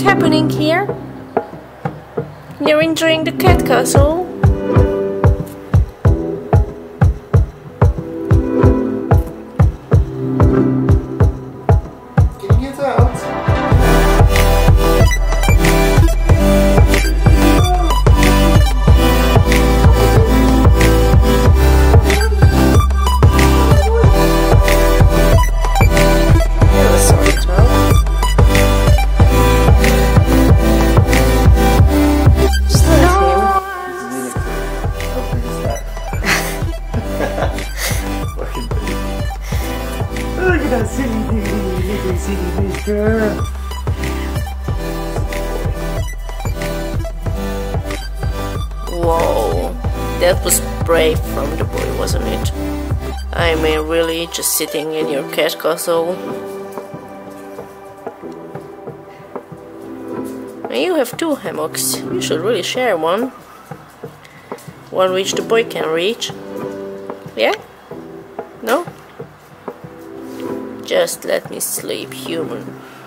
What's happening here? You're enjoying the cat castle? Can you get out? Look at that silly mister. Whoa, that was brave from the boy, wasn't it? I mean, really, just sitting in your cat castle. You have 2 hammocks. You should really share one. One which the boy can reach. Yeah? No? Just let me sleep, human.